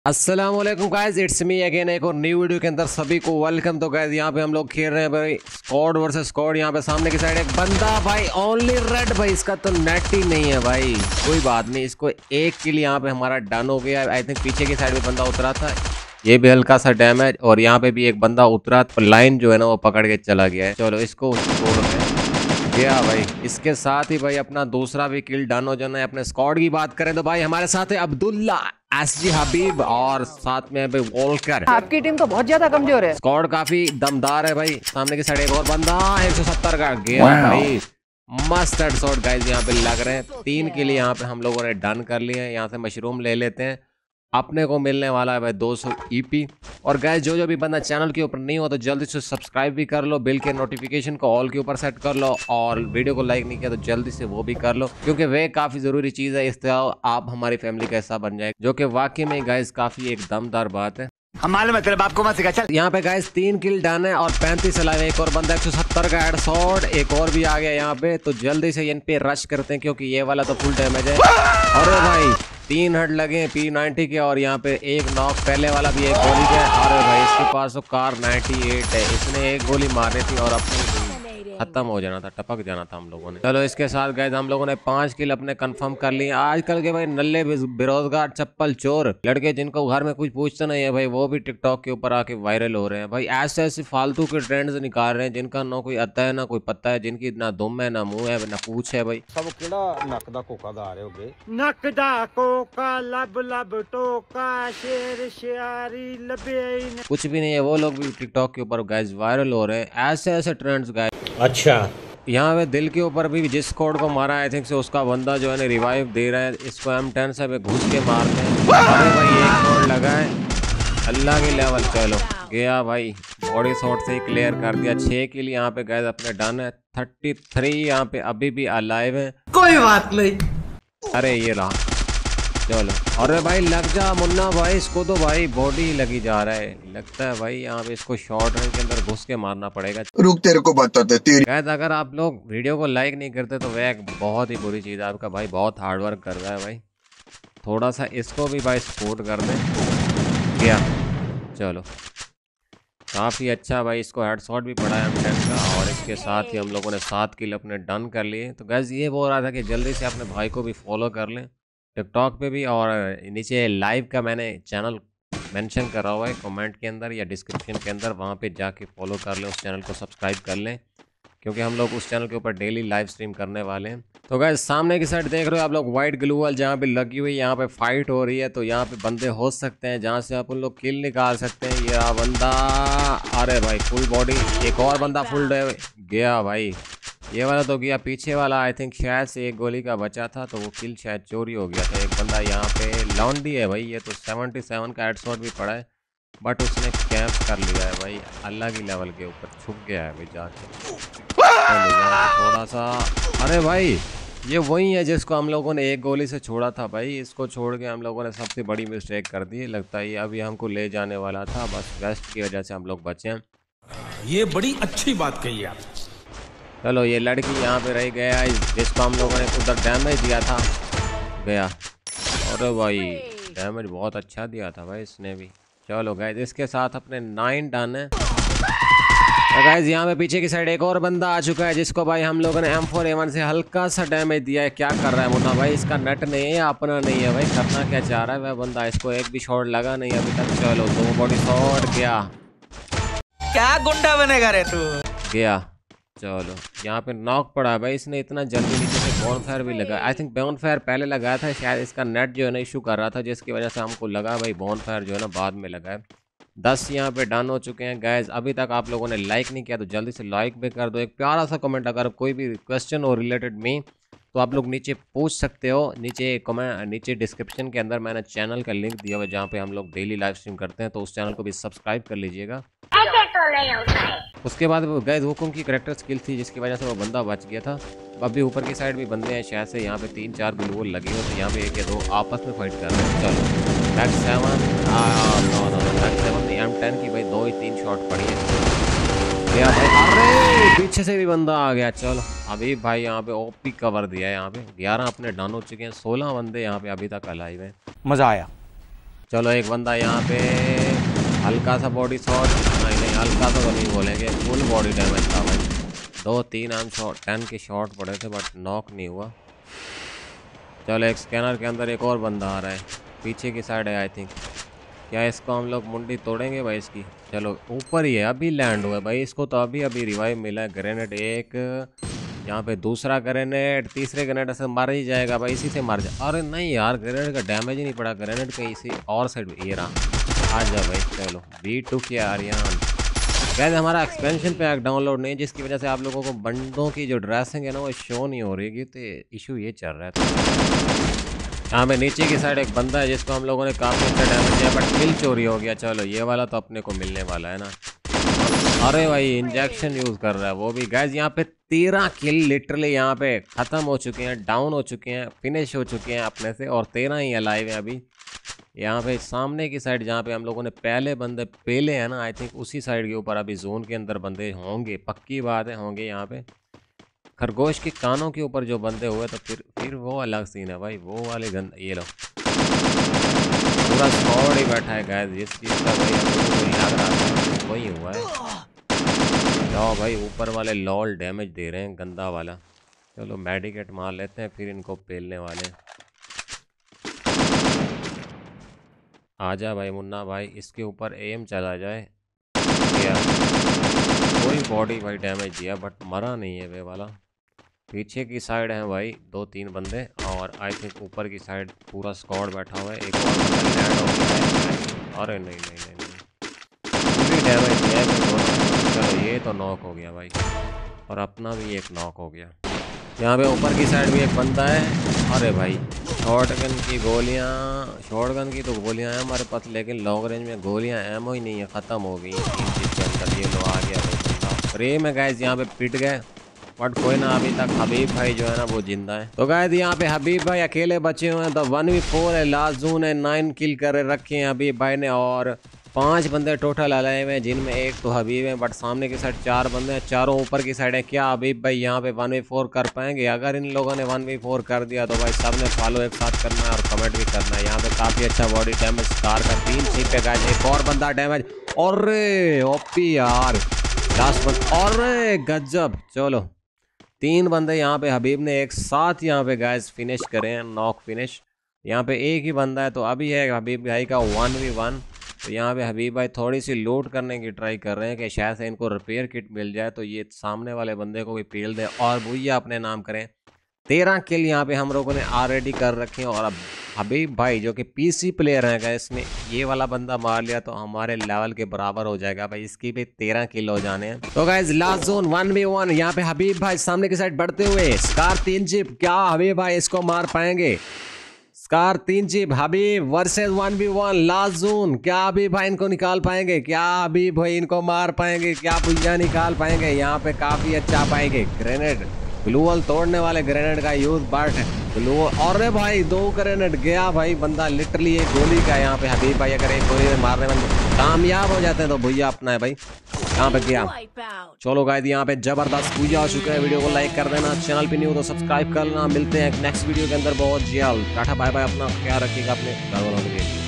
अस्सलाम वालेकुम guys, it's me again एक और न्यू वीडियो के अंदर सभी को वेलकम। तो गाइस यहाँ पे हम लोग खेल रहे हैं भाई स्क्वाड वर्सेस स्क्वाड। यहाँ पे सामने की साइड एक बंदा भाई ओनली रेड भाई, इसका तो नेट ही नहीं है भाई। कोई बात नहीं, इसको एक किल यहाँ पे हमारा डन हो गया। आई थिंक पीछे की साइड में बंदा उतरा था, ये भी हल्का सा डैमेज, और यहाँ पे भी एक बंदा उतरा तो लाइन जो है ना वो पकड़ के चला गया है। चलो इसको छोड़ गया भाई। इसके साथ ही भाई अपना दूसरा भी किल डन हो जाना है। अपने स्क्वाड की बात करें तो भाई हमारे साथ है अब्दुल्ला, एसजी हबीब और साथ में भाई वॉल्कर। आपकी टीम तो बहुत ज्यादा कमजोर है। स्क्वाड काफी दमदार है भाई। सामने की साइड एक और बंदा 170 का गया भाई, मस्त हेडशॉट गाइस यहाँ पे लग रहे हैं। 3 के लिए यहाँ पे हम लोगों ने डन कर लिया है। यहाँ से मशरूम ले लेते हैं, अपने को मिलने वाला है भाई 200 ईपी। और गाइस जो भी बंदा चैनल के ऊपर नहीं हो तो जल्दी से सब्सक्राइब भी कर लो, बिल के नोटिफिकेशन को ऑल के ऊपर सेट कर लो, और वीडियो को लाइक नहीं किया तो जल्दी से वो भी कर लो, क्योंकि वे काफी जरूरी चीज है। इससे आप हमारी फैमिली का हिस्सा बन जाए, जो कि वाकई में गाइस काफी एक दमदार बात है। हमारे मतलब आपको मत सिखा। चल यहाँ पे गाइस 3 किल डन है और 35 अलावा एक और बंदा 170 का हेडशॉट एक और भी आ गया यहाँ पे। तो जल्दी से इन पे रश करते हैं, क्योंकि ये वाला तो फुल डैमेज है। अरे भाई 3 हेड लगे P90 के, और यहाँ पे एक नॉक पहले वाला भी एक गोली के। अरे भाई इसके पास तो कार 98 है, इसने एक गोली मारी थी और अपनी खत्म हो जाना था, टपक जाना था हम लोगों ने। चलो इसके साथ गए हम लोगों ने 5 किल अपने कंफर्म कर लिए। आजकल के भाई नल्ले बेरोजगार चप्पल चोर लड़के जिनको घर में कुछ पूछते नहीं है भाई, वो भी टिकटॉक के ऊपर आके वायरल हो रहे हैं भाई। ऐसे ऐसे फालतू के ट्रेंड्स निकाल रहे हैं जिनका ना कोई आता है ना कोई पता है, जिनकी ना दुम है ना मुंह है ना पूछ है भाई। सब केड़ा नक दा कोका दा रहे होगे। नक दा कोका लब लब टोका शेर शियारी लबे। कुछ भी नहीं है, वो लोग भी टिकटॉक के ऊपर गाइस वायरल हो रहे हैं। ऐसे ऐसे ट्रेंड्स गाइस। अच्छा यहाँ पे दिल के ऊपर भी जिस कोड को मारा आई थिंक से उसका बंदा जो है ना रिवाइव दे रहा है। इसको M10 से घुस के मारते हैं। अरे भाई एक कोड लगा है, अल्लाह की लेवल। चलो गया भाई, बॉडी शॉट से ही क्लियर कर दिया। 6 के लिए यहाँ पे गए अपने डन है। 33 यहाँ पे अभी भी अलाइव है। कोई बात नहीं। अरे ये रहा, चलो। अरे भाई लग जा मुन्ना भाई, इसको तो भाई बॉडी लगी जा रहा है। लगता है भाई यहाँ पे इसको शॉर्ट रेंज के अंदर घुस के मारना पड़ेगा। रुक तेरे को बताते तेरी। अगर आप लोग वीडियो को लाइक नहीं करते तो वह एक बहुत ही बुरी चीज़ है। आपका भाई बहुत हार्ड वर्क कर रहा है भाई, थोड़ा सा इसको भी भाई सपोर्ट कर दें। क्या चलो काफ़ी अच्छा भाई, इसको हेडशॉट भी पड़ा है M10 का, और इसके साथ ही हम लोगों ने 7 किल अपने डन कर लिए। तो गैस ये बोल रहा था कि जल्दी से अपने भाई को भी फॉलो कर लें टिकटॉक पे भी, और नीचे लाइव का मैंने चैनल मेंशन करा हुआ है कमेंट के अंदर या डिस्क्रिप्शन के अंदर, वहाँ पे जाके फॉलो कर लें, उस चैनल को सब्सक्राइब कर लें, क्योंकि हम लोग उस चैनल के ऊपर डेली लाइव स्ट्रीम करने वाले हैं। तो गाइस सामने की साइड देख रहे हो आप लोग, वाइट ग्लू वॉल जहाँ पे लगी हुई है, यहाँ पे फाइट हो रही है। तो यहाँ पे बंदे हो सकते हैं जहाँ से आप उन लोग किल निकाल सकते हैं। ये रहा बंदा, अरे भाई फुल बॉडी। एक और बंदा फुल गया भाई, ये वाला तो गया। पीछे वाला आई थिंक शायद से एक गोली का बचा था, तो वो किल शायद चोरी हो गया था। एक बंदा यहाँ पे लॉन्डी है भाई, ये तो 77 का हेडशॉट भी पड़ा है, बट उसने कैंप कर लिया है भाई। अल्लाह की लेवल के ऊपर छुप गया है भाई जाके थोड़ा सा। अरे भाई ये वही है जिसको हम लोगों ने एक गोली से छोड़ा था भाई। इसको छोड़ के हम लोगों ने सबसे बड़ी मिस्टेक कर दी। लगता है ये अभी हमको ले जाने वाला था, बस वेस्ट की वजह से हम लोग बचे हैं। ये बड़ी अच्छी बात कही आप। चलो ये लड़की यहाँ पे रह गया, जिसको हम लोगों ने उधर डैमेज दिया था गया। अरे भाई डैमेज बहुत अच्छा दिया था भाई इसने भी। चलो गाइस इसके साथ अपने 9 डन है। तो गाइस यहाँ पे पीछे की साइड एक और बंदा आ चुका है, जिसको भाई हम लोगों ने M4A1 से हल्का सा डैमेज दिया है। क्या कर रहा है मुन्ना भाई, इसका नेट नहीं है या अपना नहीं है भाई, करना क्या चाह रहा है वह बंदा। इसको एक भी शॉट लगा नहीं अभी तक। चलो 2 बॉडी शॉट गया। क्या गुंडा बनेगा रे तू। गया। चलो यहाँ पे नॉक पड़ा है भाई, इसने इतना जल्दी नीचे से बॉनफायर भी लगा। आई थिंक बॉनफायर पहले लगाया था, शायद इसका नेट जो है ना इशू कर रहा था, जिसकी वजह से हमको लगा भाई बॉनफायर जो है ना बाद में लगा है। 10 यहाँ पे डन हो चुके हैं गाइस। अभी तक आप लोगों ने लाइक नहीं किया तो जल्दी से लाइक भी कर दो। एक प्यारा सा कमेंट, अगर कोई भी क्वेश्चन हो रिलेटेड मी तो आप लोग नीचे पूछ सकते हो। नीचे कमेंट, नीचे डिस्क्रिप्शन के अंदर मैंने चैनल का लिंक दिया हुआ है, जहाँ पे हम लोग डेली लाइव स्ट्रीम करते हैं, तो उस चैनल को भी सब्सक्राइब कर लीजिएगा। उसके बाद गैस हुकुम की करेक्टर स्किल थी, जिसकी वजह से वो बंदा बच गया था। अभी ऊपर की साइड भी बंदे हैं शायद से, यहाँ पे 3-4 ग्लू लगे हुए, तो यहाँ पे 1 या 2 आपस में फाइट कर रहे हैं। चलो मैक्स 7 M10 की भाई 2 ही 3 शॉट पड़ी है। अरे पीछे से भी बंदा आ गया। चलो अभी भाई यहाँ पे ओपी कवर दिया है। यहाँ पे 11 अपने डन हो चुके हैं, 16 बंदे यहाँ पे अभी तक अलाइव हैं। मजा आया। चलो एक बंदा यहाँ पे हल्का सा बॉडी शॉट, नहीं हल्का सा तो नहीं बोलेंगे, फुल बॉडी डैमेज था भाई। 2-3 आर्म शॉट 10 के शॉट पड़े थे बट नॉक नहीं हुआ। चलो एक स्कैनर के अंदर एक और बंदा आ रहा है, पीछे की साइड है आई थिंक। क्या इसको हम लोग मुंडी तोड़ेंगे भाई इसकी? चलो ऊपर ही है, अभी लैंड हुआ है भाई, इसको तो अभी रिवाइव मिला है। ग्रेनेड एक, यहाँ पे दूसरा ग्रेनेड, तीसरे ग्रेनेड से मार ही जाएगा भाई, इसी से मार जाए। अरे नहीं यार, ग्रेनेड का डैमेज ही नहीं पड़ा, ग्रेनेड कहीं इसी और साइड ये रहा। आ जा भाई। चलो B2 की आर्यन। गैस हमारा एक्सपेंशन पैक डाउनलोड नहीं, जिसकी वजह से आप लोगों को बंदों की जो ड्रेसिंग है ना वो शो नहीं हो रही है, तो इशू ये चल रहा है। यहाँ पे नीचे की साइड एक बंदा है जिसको हम लोगों ने काफ़ी अच्छा डैमेज दिया बट किल चोरी हो गया। चलो ये वाला तो अपने को मिलने वाला है ना। अरे भाई इंजेक्शन यूज़ कर रहा है वो भी। गैस यहाँ पे 13 किल लिटरली यहाँ पे ख़त्म हो चुके हैं, डाउन हो चुके हैं, फिनिश हो चुके हैं अपने से, और 13 ही अलाइव हैं अभी। यहाँ पे सामने की साइड जहाँ पे हम लोगों ने पहले बंदे पेले हैं ना, आई थिंक उसी साइड के ऊपर अभी जोन के अंदर बंदे होंगे, पक्की बात है होंगे। यहाँ पे खरगोश के कानों के ऊपर जो बंदे हुए तो फिर वो अलग सीन है भाई, वो वाले गंद। ये लो पूरा स्क्वाड ही बैठा है गैस, जिस चीज़ का भाई हम लोगों को याद रहा था वही हुआ है। जाओ भाई, ऊपर वाले लॉल डैमेज दे रहे हैं गंदा वाला। चलो मेडिकेट मार लेते हैं, फिर इनको पेलने वाले हैं। आजा भाई मुन्ना भाई, इसके ऊपर एम चला जाए क्या? कोई बॉडी भाई डैमेज दिया बट मरा नहीं है वे वाला। पीछे की साइड है भाई 2-3 बंदे, और आई थिंक ऊपर की साइड पूरा स्क्वाड बैठा हुआ है। एक और बंदा लैंड हो गया है। अरे नहीं पूरी डैमेज दिया है दोनों। चलो ये तो नॉक हो गया भाई, और अपना भी एक नॉक हो गया। यहाँ पे ऊपर की साइड भी एक बंदा है। अरे भाई शॉटगन की गोलियाँ, शॉटगन की तो गोलियाँ हैं हमारे पास, लेकिन लॉन्ग रेंज में गोलियाँ एमो ही नहीं है, ख़त्म हो गई 3 चीज़ के अंदर। ये लो आ गया भाई फ्रेम है गैस, यहाँ पे पिट गए बट कोई ना, अभी तक हबीब भाई जो है ना वो जिंदा है। तो गैस यहाँ पे हबीब भाई अकेले बचे हुए हैं, तो 1v4 है, लास्ट जोन है, 9 किल कर रखे हैं हबीब भाई ने, और 5 बंदे टोटल आए हुए हैं, जिनमें एक तो हबीब है बट सामने की साइड 4 बंदे हैं, चारों ऊपर की साइड है। क्या हबीब भाई यहाँ पे 1v4 कर पाएंगे? अगर इन लोगों ने 1v4 कर दिया तो भाई सब ने फॉलो एक साथ करना है और कमेंट भी करना है। यहाँ पे काफ़ी अच्छा बॉडी डैमेज स्टार का 3 चीप पे गैस, एक और बंदा डैमेज। और ओपी यार लास्ट बंदा, और गजब। चलो 3 बंदे यहाँ पे हबीब ने एक साथ यहाँ पे गैस फिनिश करें, नॉक फिनिश। यहाँ पे एक ही बंदा है तो अभी है हबीब भाई का 1v1। तो यहाँ पे हबीब भाई थोड़ी सी लूट करने की ट्राई कर रहे हैं कि शायद से इनको रिपेयर किट मिल जाए तो ये सामने वाले बंदे को भी पेल दे और भैया अपने नाम करें। 13 किल यहाँ पे हम लोगों ने ऑलरेडी कर रखे हैं, और अब हबीब भाई जो कि पीसी प्लेयर हैं गैस, इसमें ये वाला बंदा मार लिया तो हमारे लेवल के बराबर हो जाएगा भाई, इसकी भी 13 किल हो जाने हैं। तो गैस लास्ट जोन 1v1, यहाँ पे हबीब भाई सामने की साइड बढ़ते हुए, स्कार 3 चिप, क्या हबीब भाई इसको मार पाएंगे? Scar 3 chip, Habib versus 1v1 last zone, क्या हबीब भाई इनको निकाल पाएंगे? क्या हबीब भाई इनको मार पाएंगे? क्या भुइया निकाल पाएंगे? यहाँ पे काफी अच्छा पाएंगे ग्रेनेड, ग्लूवल तोड़ने वाले ग्रेनेड का यूज बट ग्लूवल। अरे भाई 2 ग्रेनेड गया भाई, बंदा लिटरली एक गोली का यहाँ पे हबीब भाई अगर एक गोली में मारने में कामयाब हो जाते हैं तो भैया अपना है भाई, यहाँ पे गया। चलो गाइस यहाँ पे जबरदस्त पूजा हो चुका है। वीडियो को लाइक कर देना, चैनल पे न्यू हो तो सब्सक्राइब कर लेना। मिलते हैं नेक्स्ट वीडियो के अंदर बहुत जल्द। टाटा बाय बाय, अपना ख्याल रखिएगा अपने घर वालों के लिए।